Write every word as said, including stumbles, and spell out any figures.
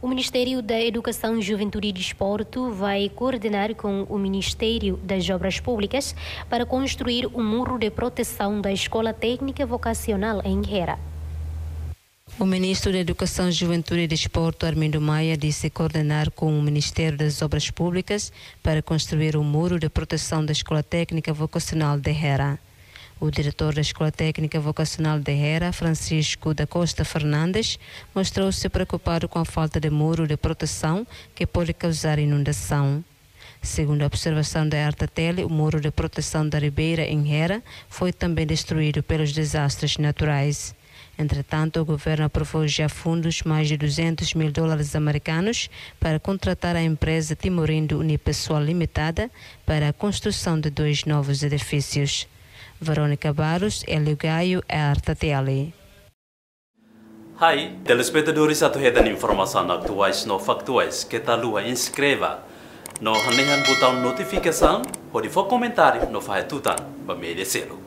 O Ministério da Educação, Juventude e Desporto vai coordenar com o Ministério das Obras Públicas para construir um muro de proteção da Escola Técnica Vocacional em Hera. O ministro da Educação, Juventude e Desporto, Armindo Maia, disse coordenar com o Ministério das Obras Públicas para construir um muro de proteção da Escola Técnica Vocacional de Hera. O diretor da Escola Técnica Vocacional de Hera, Francisco da Costa Fernandes, mostrou-se preocupado com a falta de muro de proteção que pode causar inundação. Segundo a observação da Artatele, o muro de proteção da Ribeira em Hera foi também destruído pelos desastres naturais. Entretanto, o governo aprovou já fundos mais de duzentos mil dólares americanos para contratar a empresa Timorindo Unipessoal Limitada para a construção de dois novos edifícios. Verônica Barros, Hélio Gaio, Artatele. Hai, telespectadores atuhedan informação atuais no factuais que tal lua inscreva no hanehan botão notificação ou de for comentário no faetutan ba merecê-lo.